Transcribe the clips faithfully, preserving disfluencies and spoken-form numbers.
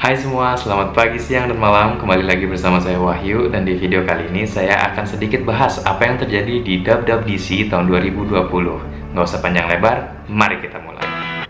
Hai semua, selamat pagi, siang, dan malam. Kembali lagi bersama saya Wahyu. Dan di video kali ini saya akan sedikit bahas apa yang terjadi di W W D C tahun dua ribu dua puluh. Nggak usah panjang lebar, mari kita mulai.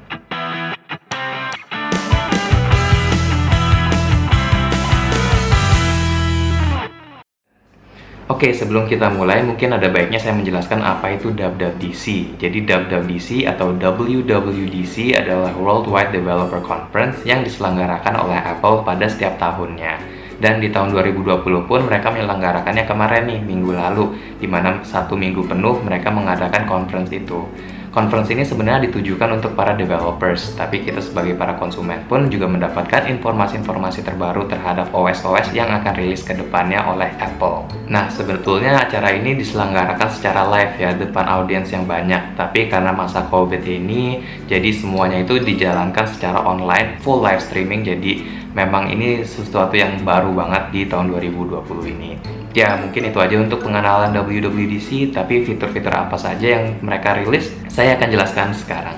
Oke, sebelum kita mulai, mungkin ada baiknya saya menjelaskan apa itu W W D C. Jadi W W D C atau W W D C adalah Worldwide Developer Conference yang diselenggarakan oleh Apple pada setiap tahunnya. Dan di tahun dua ribu dua puluh pun mereka menyelenggarakannya kemarin nih, minggu lalu, di mana satu minggu penuh mereka mengadakan conference itu. Conference ini sebenarnya ditujukan untuk para developers, tapi kita sebagai para konsumen pun juga mendapatkan informasi-informasi terbaru terhadap O S-O S yang akan rilis ke depannya oleh Apple. Nah, sebetulnya acara ini diselenggarakan secara live ya, depan audiens yang banyak, tapi karena masa COVID ini, jadi semuanya itu dijalankan secara online, full live streaming, jadi memang ini sesuatu yang baru banget di tahun dua ribu dua puluh ini. Ya, mungkin itu aja untuk pengenalan W W D C, tapi fitur-fitur apa saja yang mereka rilis, saya akan jelaskan sekarang.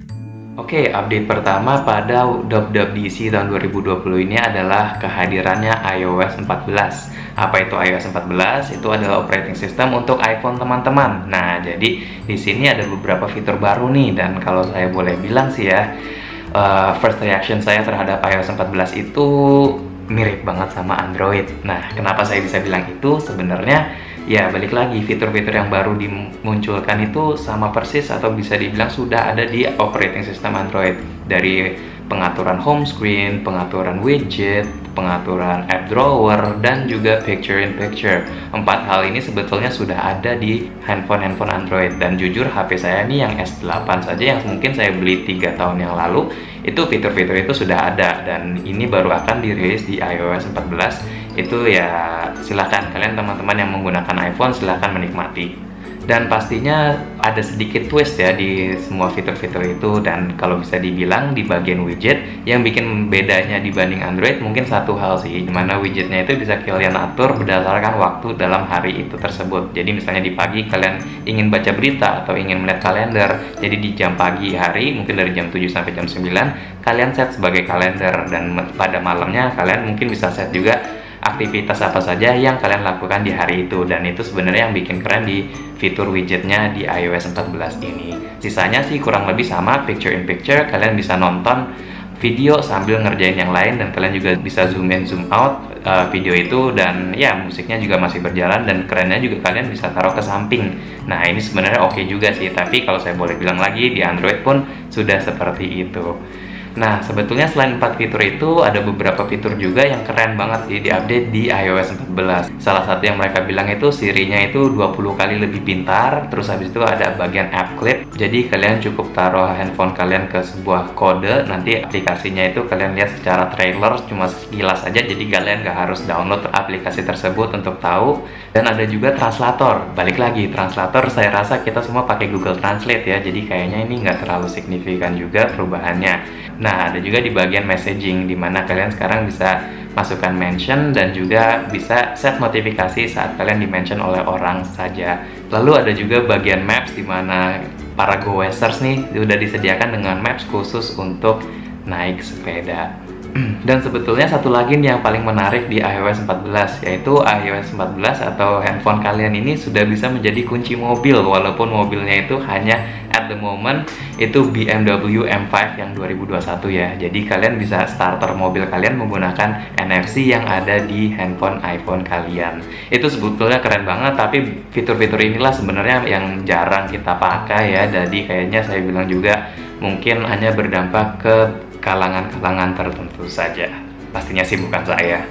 Oke, update pertama pada W W D C tahun dua ribu dua puluh ini adalah kehadirannya i O S empat belas. Apa itu i O S empat belas? Itu adalah operating system untuk iPhone teman-teman. Nah, jadi di sini ada beberapa fitur baru nih, dan kalau saya boleh bilang sih ya, uh, first reaction saya terhadap i O S empat belas itu mirip banget sama Android. Nah, kenapa saya bisa bilang itu? Sebenarnya ya balik lagi, fitur-fitur yang baru dimunculkan itu sama persis atau bisa dibilang sudah ada di operating system Android. Dari pengaturan home screen, pengaturan widget, pengaturan app drawer, dan juga picture in picture. Empat hal ini sebetulnya sudah ada di handphone-handphone Android. Dan jujur H P saya ini yang S delapan saja, yang mungkin saya beli tiga tahun yang lalu, itu fitur-fitur itu sudah ada, dan ini baru akan dirilis di i O S empat belas. Itu ya silahkan kalian teman-teman yang menggunakan iPhone silahkan menikmati. Dan pastinya ada sedikit twist ya di semua fitur-fitur itu, dan kalau bisa dibilang di bagian widget yang bikin bedanya dibanding Android mungkin satu hal sih, dimana widgetnya itu bisa kalian atur berdasarkan waktu dalam hari itu tersebut. Jadi misalnya di pagi kalian ingin baca berita atau ingin melihat kalender, jadi di jam pagi hari mungkin dari jam tujuh sampai jam sembilan kalian set sebagai kalender, dan pada malamnya kalian mungkin bisa set juga aktivitas apa saja yang kalian lakukan di hari itu. Dan itu sebenarnya yang bikin keren di fitur widgetnya di i O S empat belas ini. Sisanya sih kurang lebih sama, picture in picture, kalian bisa nonton video sambil ngerjain yang lain, dan kalian juga bisa zoom in zoom out uh, video itu, dan ya musiknya juga masih berjalan, dan kerennya juga kalian bisa taruh ke samping. Nah, ini sebenarnya oke juga sih, tapi kalau saya boleh bilang lagi, di Android pun sudah seperti itu. Nah, sebetulnya selain empat fitur itu, ada beberapa fitur juga yang keren banget sih di-update di i O S empat belas. Salah satu yang mereka bilang itu Siri-nya itu dua puluh kali lebih pintar. Terus habis itu ada bagian app clip. Jadi kalian cukup taruh handphone kalian ke sebuah kode, nanti aplikasinya itu kalian lihat secara trailer cuma sekilas aja. Jadi kalian gak harus download aplikasi tersebut untuk tahu. Dan ada juga translator. Balik lagi, translator saya rasa kita semua pakai Google Translate ya. Jadi kayaknya ini nggak terlalu signifikan juga perubahannya. Nah, ada juga di bagian messaging, dimana kalian sekarang bisa masukkan mention dan juga bisa set notifikasi saat kalian di-mention oleh orang saja. Lalu ada juga bagian maps, dimana para goesters nih sudah disediakan dengan maps khusus untuk naik sepeda. Dan sebetulnya satu lagi nih yang paling menarik di i O S empat belas, yaitu i O S empat belas atau handphone kalian ini sudah bisa menjadi kunci mobil, walaupun mobilnya itu hanya at the moment itu B M W M lima yang dua ribu dua puluh satu ya. Jadi kalian bisa starter mobil kalian menggunakan N F C yang ada di handphone iPhone kalian. Itu sebetulnya keren banget, tapi fitur-fitur inilah sebenarnya yang jarang kita pakai ya. Jadi kayaknya saya bilang juga mungkin hanya berdampak ke kalangan-kalangan tertentu saja. Pastinya sih bukan saya.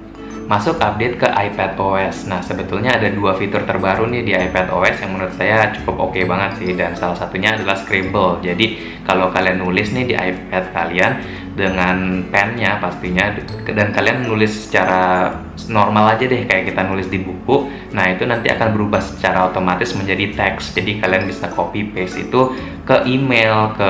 Masuk update ke iPadOS. Nah, sebetulnya ada dua fitur terbaru nih di iPadOS yang menurut saya cukup oke banget sih, dan salah satunya adalah Scribble. Jadi kalau kalian nulis nih di iPad kalian dengan pennya pastinya, dan kalian nulis secara normal aja deh kayak kita nulis di buku, nah itu nanti akan berubah secara otomatis menjadi teks. Jadi kalian bisa copy paste itu ke email, ke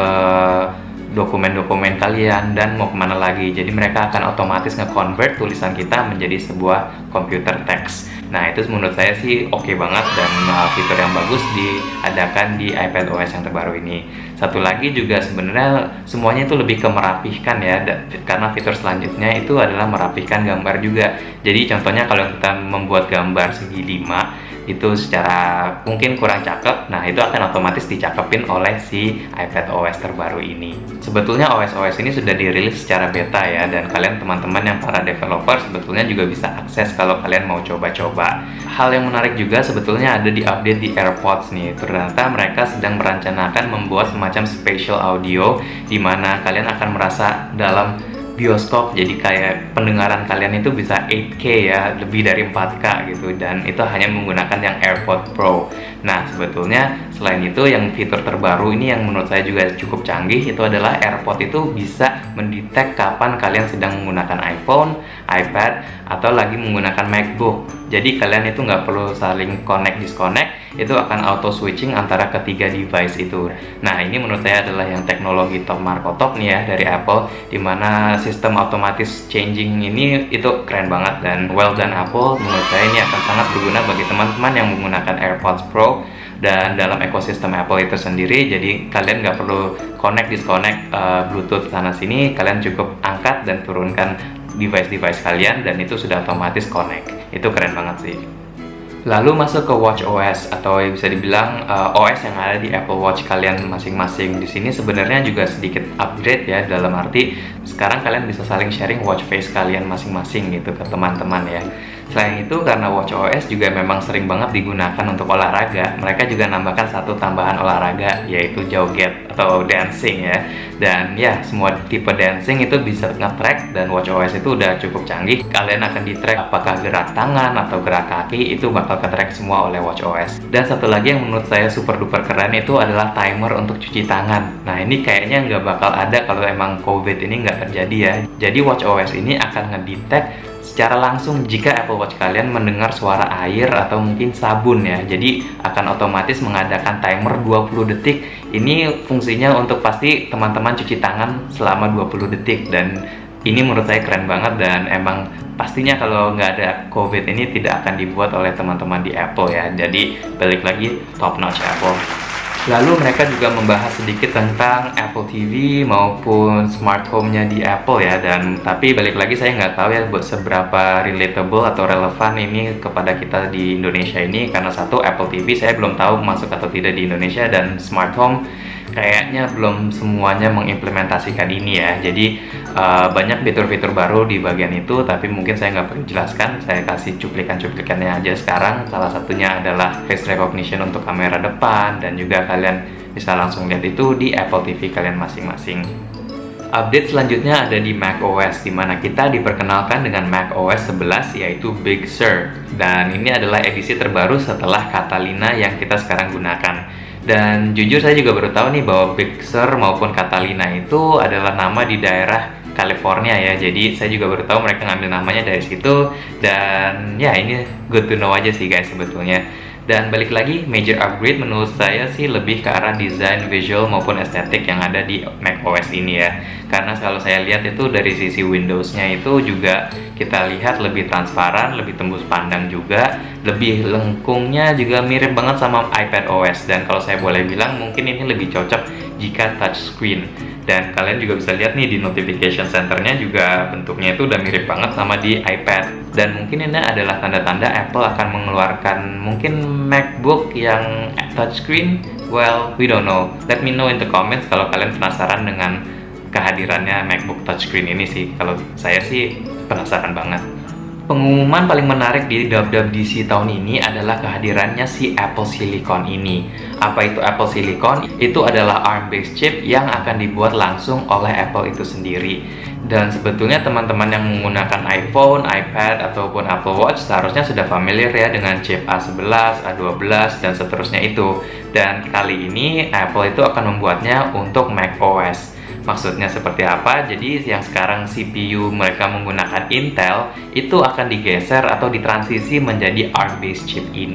dokumen-dokumen kalian, dan mau kemana lagi. Jadi mereka akan otomatis nge-convert tulisan kita menjadi sebuah komputer teks. Nah, itu menurut saya sih oke okay banget dan uh, fitur yang bagus diadakan di iPadOS yang terbaru ini. Satu lagi juga sebenarnya semuanya itu lebih ke merapihkan ya, karena fitur selanjutnya itu adalah merapihkan gambar juga. Jadi contohnya kalau kita membuat gambar segi lima itu secara mungkin kurang cakep, nah itu akan otomatis dicakepin oleh si iPadOS terbaru ini. Sebetulnya O S O S ini sudah dirilis secara beta ya, dan kalian teman-teman yang para developer sebetulnya juga bisa akses kalau kalian mau coba-coba. Hal yang menarik juga sebetulnya ada di update di AirPods nih. Ternyata mereka sedang merencanakan membuat semacam spatial audio di mana kalian akan merasa dalam bioskop, jadi kayak pendengaran kalian itu bisa eight K ya, lebih dari empat K gitu, dan itu hanya menggunakan yang AirPods Pro. Nah, sebetulnya selain itu yang fitur terbaru ini yang menurut saya juga cukup canggih, itu adalah AirPods itu bisa mendetek kapan kalian sedang menggunakan iPhone, iPad, atau lagi menggunakan MacBook. Jadi kalian itu nggak perlu saling connect disconnect, itu akan auto switching antara ketiga device itu. Nah, ini menurut saya adalah yang teknologi top marko top nih ya dari Apple, dimana sistem otomatis changing ini itu keren banget, dan well done Apple. Menurut saya ini akan sangat berguna bagi teman-teman yang menggunakan AirPods Pro dan dalam ekosistem Apple itu sendiri. Jadi kalian nggak perlu connect disconnect uh, Bluetooth sana sini, kalian cukup angkat dan turunkan device-device kalian dan itu sudah otomatis connect. Itu keren banget sih. Lalu masuk ke watchOS atau bisa dibilang uh, O S yang ada di Apple Watch kalian masing-masing. Di sini sebenarnya juga sedikit upgrade ya, dalam arti sekarang kalian bisa saling sharing watch face kalian masing-masing gitu ke teman-teman ya. Selain itu, karena watchOS juga memang sering banget digunakan untuk olahraga, mereka juga nambahkan satu tambahan olahraga, yaitu joget atau dancing ya. Dan ya, semua tipe dancing itu bisa nge-track, dan watchOS itu udah cukup canggih. Kalian akan di-track apakah gerak tangan atau gerak kaki, itu bakal ke-track semua oleh watchOS. Dan satu lagi yang menurut saya super duper keren itu adalah timer untuk cuci tangan. Nah, ini kayaknya nggak bakal ada kalau emang COVID ini nggak terjadi ya. Jadi watchOS ini akan ngedetect secara langsung jika Apple Watch kalian mendengar suara air atau mungkin sabun ya. Jadi akan otomatis mengadakan timer dua puluh detik. Ini fungsinya untuk pasti teman-teman cuci tangan selama dua puluh detik, dan ini menurut saya keren banget, dan emang pastinya kalau nggak ada COVID ini tidak akan dibuat oleh teman-teman di Apple ya. Jadi balik lagi, top notch Apple. Lalu mereka juga membahas sedikit tentang Apple T V maupun smart home-nya di Apple ya, dan tapi balik lagi saya nggak tahu ya buat seberapa relatable atau relevan ini kepada kita di Indonesia ini, karena satu, Apple T V saya belum tahu masuk atau tidak di Indonesia, dan smart home kayaknya belum semuanya mengimplementasikan ini ya. Jadi uh, banyak fitur-fitur baru di bagian itu, tapi mungkin saya nggak perlu jelaskan, saya kasih cuplikan-cuplikannya aja sekarang. Salah satunya adalah face recognition untuk kamera depan, dan juga kalian bisa langsung lihat itu di Apple T V kalian masing-masing. Update selanjutnya ada di macOS, di mana kita diperkenalkan dengan macOS sebelas, yaitu Big Sur. Dan ini adalah edisi terbaru setelah Catalina yang kita sekarang gunakan. Dan jujur saya juga baru tahu nih bahwa Big Sur maupun Catalina itu adalah nama di daerah California ya. Jadi saya juga baru tahu mereka ngambil namanya dari situ. Dan ya, ini good to know aja sih guys sebetulnya. Dan balik lagi, major upgrade menurut saya sih lebih ke arah desain, visual maupun estetik yang ada di macOS ini ya. Karena kalau saya lihat itu dari sisi Windows-nya itu juga kita lihat lebih transparan, lebih tembus pandang juga, lebih lengkungnya juga mirip banget sama iPadOS. Dan kalau saya boleh bilang mungkin ini lebih cocok jika touchscreen. Dan kalian juga bisa lihat nih di notification centernya juga bentuknya itu udah mirip banget sama di iPad. Dan mungkin ini adalah tanda-tanda Apple akan mengeluarkan mungkin MacBook yang touchscreen. Well, we don't know. Let me know in the comments kalau kalian penasaran dengan kehadirannya MacBook touchscreen ini sih. Kalau saya sih penasaran banget. Pengumuman paling menarik di W W D C tahun ini adalah kehadirannya si Apple Silicon ini. Apa itu Apple Silicon? Itu adalah ARM-based chip yang akan dibuat langsung oleh Apple itu sendiri. Dan sebetulnya teman-teman yang menggunakan iPhone, iPad, ataupun Apple Watch seharusnya sudah familiar ya dengan chip A sebelas, A dua belas, dan seterusnya itu. Dan kali ini Apple itu akan membuatnya untuk macOS. Maksudnya seperti apa? Jadi yang sekarang C P U mereka menggunakan Intel itu akan digeser atau ditransisi menjadi ARM-based chip ini.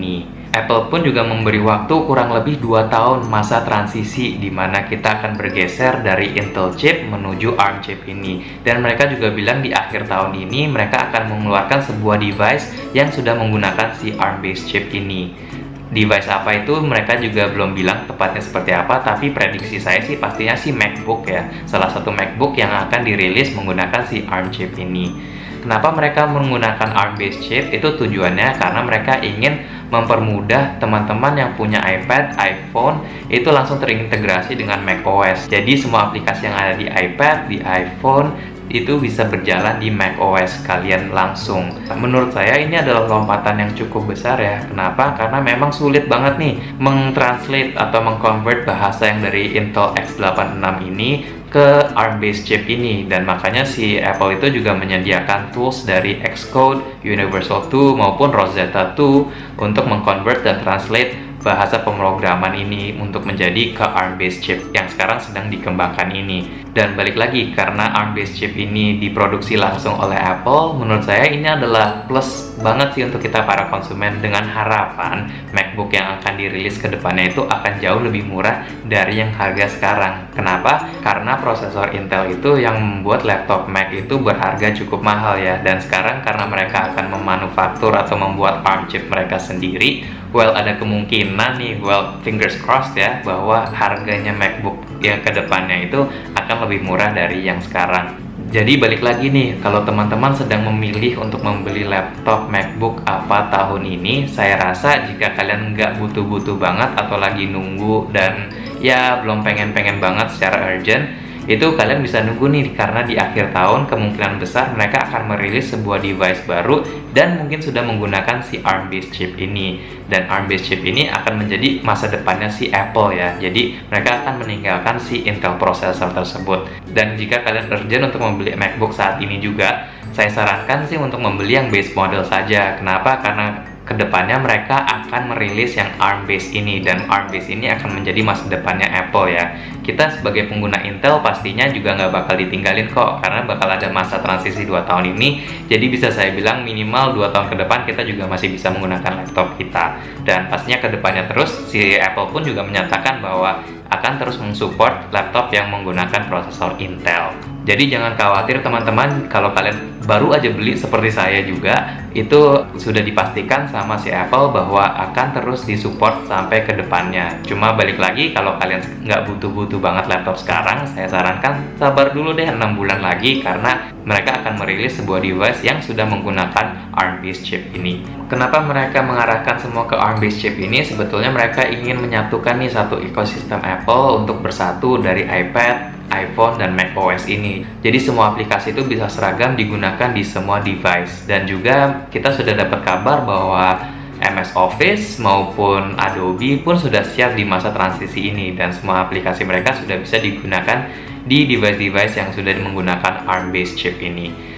Apple pun juga memberi waktu kurang lebih dua tahun masa transisi di mana kita akan bergeser dari Intel chip menuju ARM chip ini. Dan mereka juga bilang di akhir tahun ini mereka akan mengeluarkan sebuah device yang sudah menggunakan si ARM based chip ini. Device apa itu mereka juga belum bilang tepatnya seperti apa, tapi prediksi saya sih pastinya si MacBook ya. Salah satu MacBook yang akan dirilis menggunakan si ARM chip ini. Kenapa mereka menggunakan ARM based chip? Itu tujuannya karena mereka ingin mempermudah teman-teman yang punya iPad, iPhone itu langsung terintegrasi dengan macOS. Jadi semua aplikasi yang ada di iPad, di iPhone itu bisa berjalan di macOS kalian langsung. Menurut saya ini adalah lompatan yang cukup besar ya. Kenapa? Karena memang sulit banget nih mengtranslate atau mengconvert bahasa yang dari Intel X delapan enam ini ke ARM based chip ini, dan makanya si Apple itu juga menyediakan tools dari Xcode, Universal two maupun Rosetta two untuk mengconvert dan translate bahasa pemrograman ini untuk menjadi ke ARM based chip yang sekarang sedang dikembangkan ini. Dan balik lagi, karena ARM based chip ini diproduksi langsung oleh Apple, menurut saya ini adalah plus banget sih untuk kita para konsumen, dengan harapan MacBook yang akan dirilis ke depannya itu akan jauh lebih murah dari yang harga sekarang. Kenapa? Karena prosesor Intel itu yang membuat laptop Mac itu berharga cukup mahal ya. Dan sekarang karena mereka akan memanufaktur atau membuat ARM chip mereka sendiri, well ada kemungkinan nih, well fingers crossed ya, bahwa harganya MacBook yang kedepannya itu akan lebih murah dari yang sekarang. Jadi balik lagi nih, kalau teman-teman sedang memilih untuk membeli laptop MacBook apa tahun ini, saya rasa jika kalian nggak butuh-butuh banget atau lagi nunggu dan ya belum pengen-pengen banget secara urgent, itu kalian bisa nunggu nih, karena di akhir tahun kemungkinan besar mereka akan merilis sebuah device baru dan mungkin sudah menggunakan si ARM based chip ini. Dan ARM based chip ini akan menjadi masa depannya si Apple ya. Jadi mereka akan meninggalkan si Intel processor tersebut. Dan jika kalian urgent untuk membeli MacBook saat ini juga, saya sarankan sih untuk membeli yang base model saja. Kenapa? Karena kedepannya mereka akan merilis yang ARM based ini, dan ARM based ini akan menjadi masa depannya Apple ya. Kita sebagai pengguna Intel pastinya juga nggak bakal ditinggalin kok, karena bakal ada masa transisi dua tahun ini. Jadi bisa saya bilang minimal dua tahun ke depan kita juga masih bisa menggunakan laptop kita. Dan pastinya kedepannya terus si Apple pun juga menyatakan bahwa akan terus mensupport laptop yang menggunakan prosesor Intel. Jadi jangan khawatir teman-teman, kalau kalian baru aja beli seperti saya juga, itu sudah dipastikan sama si Apple bahwa akan terus disupport sampai ke depannya. Cuma balik lagi, kalau kalian nggak butuh-butuh banget laptop sekarang, saya sarankan sabar dulu deh enam bulan lagi, karena mereka akan merilis sebuah device yang sudah menggunakan ARM based chip ini. Kenapa mereka mengarahkan semua ke ARM based chip ini? Sebetulnya mereka ingin menyatukan nih satu ekosistem Apple untuk bersatu dari iPad, iPhone, dan macOS ini. Jadi semua aplikasi itu bisa seragam digunakan di semua device. Dan juga kita sudah dapat kabar bahwa M S Office maupun Adobe pun sudah siap di masa transisi ini, dan semua aplikasi mereka sudah bisa digunakan di device-device yang sudah menggunakan ARM based chip ini.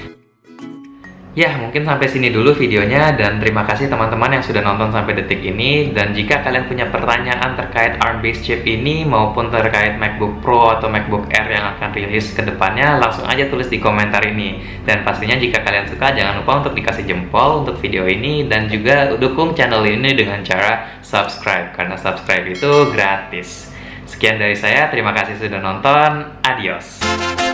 Ya, mungkin sampai sini dulu videonya, dan terima kasih teman-teman yang sudah nonton sampai detik ini. Dan jika kalian punya pertanyaan terkait ARM based chip ini maupun terkait MacBook Pro atau MacBook Air yang akan rilis ke depannya, langsung aja tulis di komentar ini. Dan pastinya jika kalian suka, jangan lupa untuk dikasih jempol untuk video ini, dan juga dukung channel ini dengan cara subscribe, karena subscribe itu gratis. Sekian dari saya, terima kasih sudah nonton, adios.